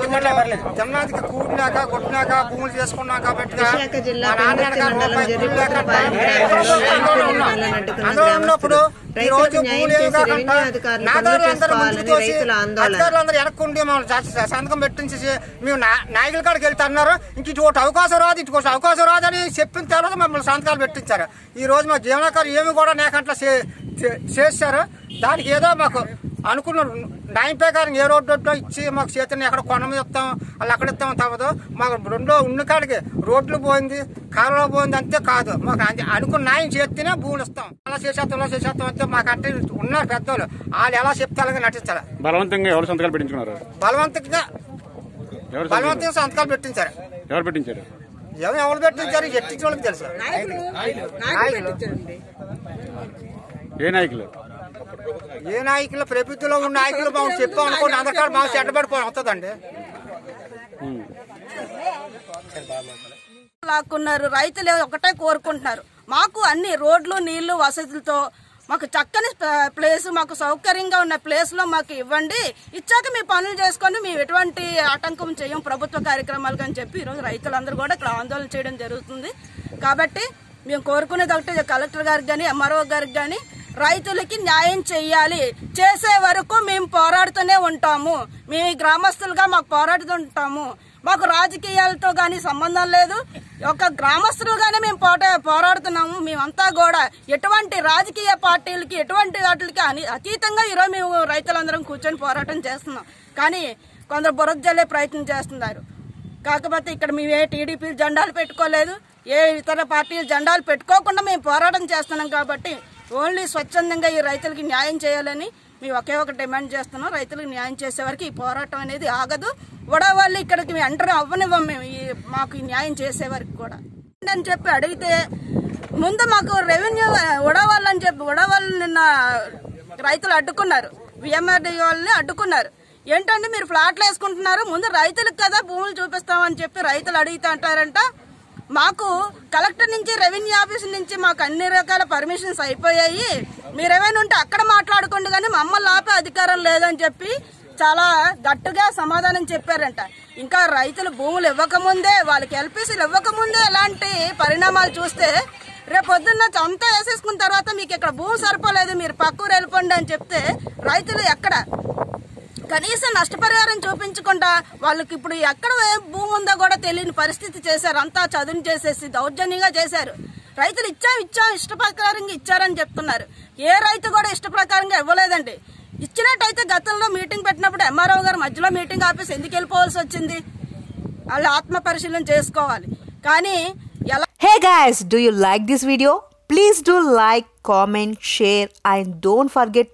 తిన్నాక కూడినాక కొట్టినాక భూములు చేసుకున్నాక ఉన్నప్పుడు ఈ రోజు భూములు ఏమి కాకుండా నాదారులందరూ ముందుకు తోసి అధికారులందరూ వెనక్కుండి మమ్మల్ని సంతకం పెట్టించేసి మేము నాయకుల కాడికి వెళ్తున్నారు. ఇంక ఇటు అవకాశం రాదు, ఇటు అవకాశం రాదని చెప్పిన తర్వాత మమ్మల్ని సంతకాలు పెట్టించారు. ఈ రోజు మా జీవనకారు ఏమి కూడా నేకంట్లా చేశారు. దానికి ఏదో మాకు అనుకున్న న్యాయం ప్రకారం ఏ రోడ్డు ఇచ్చి మాకు చేతిని ఎక్కడ కొండ మీద ఇస్తాం వాళ్ళు అక్కడ ఇస్తాం తప్పదు. మాకు రెండో ఉన్న కాడికి రోడ్లు పోయింది, కాలువలో పోయింది అంతే కాదు. మాకు అనుకున్న న్యాయం చేస్తేనే భూములు ఇస్తాం. అలా చేసేస్తాం అంతే. మాకంటే ఉన్నారు పెద్దోళ్ళు, వాళ్ళు ఎలా చెప్తే అలాగే నటించాలి. బలవంతంగా ఎవరు సంతకాలు పెట్టించుకున్నారు? బలవంతంగా సంతకాలు పెట్టించారు. ఎవరు పెట్టించారు? ఎవరు పెట్టించారు? ఎట్టించిన వాళ్ళకి తెలుసు. ఏ నాయకులు ప్రభుత్వంలో ఉన్న నాయకులు బాగా చెప్పాం అనుకోండి, అందరికాడ బాగా చెడ్డబడిపోయి వస్తుందండి. లాక్కున్నారు. రైతులు ఒకటే కోరుకుంటున్నారు, మాకు అన్ని రోడ్లు నీళ్లు వసతులతో మాకు చక్కని ప్లేస్, మాకు సౌకర్యంగా ఉన్న ప్లేస్ లో మాకు ఇవ్వండి. ఇచ్చాక మీ పనులు చేసుకొని మేము ఎటువంటి ఆటంకం చేయం ప్రభుత్వ కార్యక్రమాలకు అని చెప్పి ఈరోజు రైతులందరూ కూడా ఇక్కడ ఆందోళన చేయడం జరుగుతుంది. కాబట్టి మేము కోరుకునేది ఒకటి, కలెక్టర్ గారికి కానీ ఎంఆర్ఓ గారికి కానీ రైతులకి న్యాయం చెయ్యాలి. చేసే వరకు మేము పోరాడుతూనే ఉంటాము. మేము గ్రామస్తులుగా మాకు పోరాడుతుంటాము. మాకు రాజకీయాలతో కానీ సంబంధం లేదు. ఒక గ్రామస్తులుగానే మేము పోరాడుతున్నాము. మేమంతా కూడా ఎటువంటి రాజకీయ పార్టీలకి ఎటువంటి వాటికి అతీతంగా ఈరోజు మేము రైతులందరం కూర్చొని పోరాటం చేస్తున్నాం. కానీ కొందరు బురద జల్లే ప్రయత్నం చేస్తున్నారు. కాకపోతే ఇక్కడ మేము ఏ టీడీపీ జెండాలు పెట్టుకోలేదు, ఏ ఇతర పార్టీల జెండాలు పెట్టుకోకుండా మేము పోరాటం చేస్తున్నాం. కాబట్టి ఓన్లీ స్వచ్ఛందంగా ఈ రైతులకి న్యాయం చేయాలని మేము ఒకే ఒక డిమాండ్ చేస్తున్నాం. రైతులకు న్యాయం చేసే వరకు ఈ పోరాటం అనేది ఆగదు. ఉడవాళ్ళు ఇక్కడికి ఎంటర్ అవ్వనివ్వం మేము మాకు న్యాయం చేసే వరకు కూడా అని చెప్పి అడిగితే ముందు మాకు రెవెన్యూ ఉడవాళ్ళని చెప్పి ఉడవాళ్ళు నిన్న రైతులు అడ్డుకున్నారు. విఎంఆర్డీ వాళ్ళని అడ్డుకున్నారు. ఏంటంటే మీరు ఫ్లాట్లు వేసుకుంటున్నారు, ముందు రైతులకు కదా భూములు చూపిస్తామని చెప్పి రైతులు అడిగితే అంటారంట. మాకు కలెక్టర్ నుంచి రెవెన్యూ ఆఫీస్ నుంచి మాకు అన్ని రకాల పర్మిషన్స్ అయిపోయాయి, మీరేమైనా ఉంటే అక్కడ మాట్లాడుకోండి కానీ మమ్మల్ని ఆపే అధికారం లేదని చెప్పి చాలా గట్టిగా సమాధానం చెప్పారంట. ఇంకా రైతులు భూములు ఇవ్వకముందే, వాళ్ళకి ఎల్పీసీలు ఇవ్వకముందే ఇలాంటి పరిణామాలు చూస్తే రేపు పొద్దున్న అంతా వేసేసుకున్న తర్వాత మీకు ఇక్కడ భూమి సరిపోలేదు, మీరు పక్కూరు వెళ్ళిపోండి అని చెప్తే రైతులు ఎక్కడ కనీసం నష్టపరిహారం చూపించకుండా వాళ్ళకి ఇప్పుడు ఎక్కడ భూమి ఉందో కూడా తెలియని పరిస్థితి చేశారు. అంతా చదును చేసేసి దౌర్జన్యంగా చేశారు. రైతులు ఇచ్చాం ఇష్టప్రకారంగా ఇచ్చారని చెప్తున్నారు. ఏ రైతు కూడా ఇష్టప్రకారంగా ఇవ్వలేదండి. ఇచ్చినట్టయితే గతంలో మీటింగ్ పెట్టినప్పుడు ఎంఆర్ఓ గారు మధ్యలో మీటింగ్ ఆఫీస్ ఎందుకు వెళ్ళిపోవాల్సి వచ్చింది? వాళ్ళు ఆత్మ పరిశీలన చేసుకోవాలి. కానీ ఎలా? Hey guys, do you like this video? Please do like, comment, share and don't forget